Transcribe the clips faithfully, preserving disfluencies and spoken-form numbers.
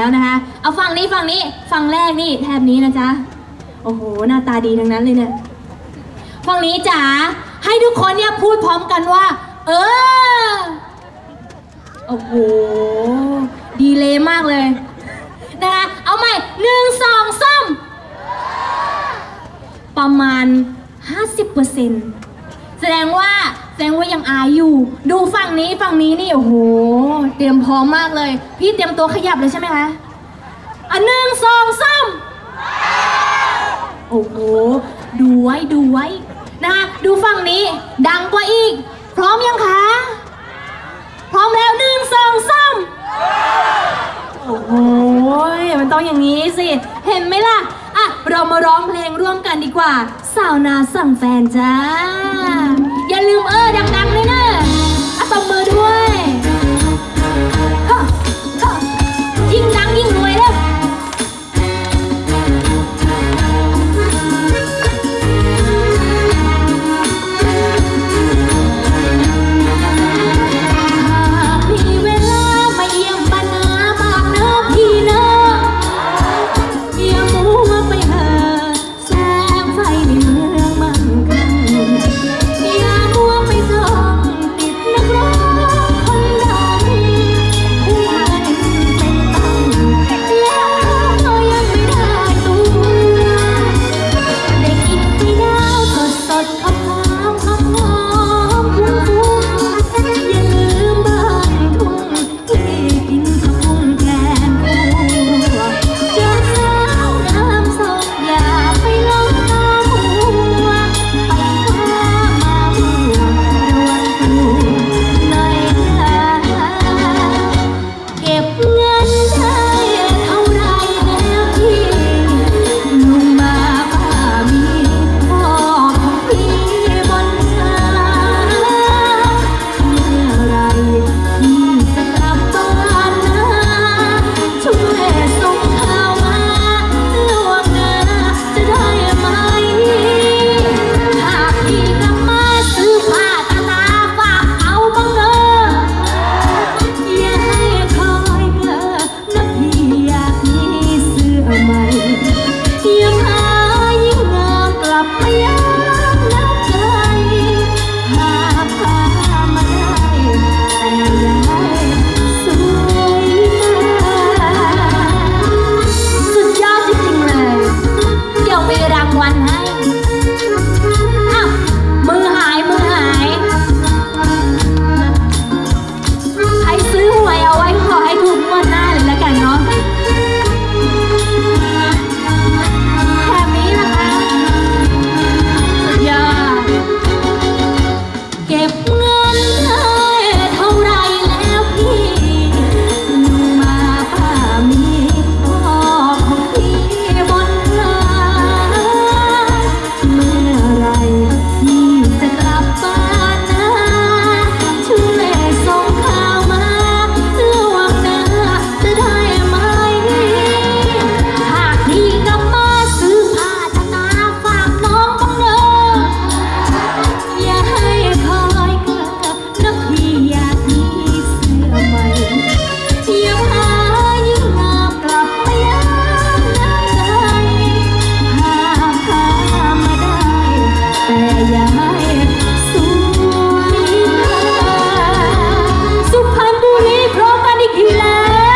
แล้วนะคะเอาฝั่งนี้ฝั่งนี้ฝั่งแรกนี่แถบนี้นะจ๊ะโอ้โหหน้าตาดีทั้งนั้นเลยเนี่ยฝั่งนี้จ๋าให้ทุกคนเนี่ยพูดพร้อมกันว่าเออโอ้โหดีเลยมากเลยนะคะเอาใหม่หนึ่งสองสามประมาณ ห้าสิบเปอร์เซ็นต์ แสดงว่าแสดงว่ายังอายอยู่ดูฝั่งนี้ฝั่งนี้นี่โอ้โหเตรียมพร้อมมากเลยพี่เตรียมตัวขยับเลยใช่ไหมคะอันหนึ่งสองสามโอ้โหดูไว้ดูไว้นะคะดูฝั่งนี้ดังกว่าอีกพร้อมยังคะพร้อมแล้วหนึ่งสองสามโอ้โหมันต้องอย่างนี้สิเห็นไหมล่ะอ่ะเรามาร้องเพลงร่วมกันดีกว่าสาวนาสั่งแฟนจ้าอย่าลืมเออดังๆเลยนะอ่ะตบมือด้วยยิ่งดังยิ่งรวยเลย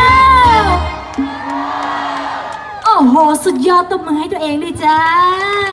สุดยอดตบมือให้ตัวเองด้วยจ้า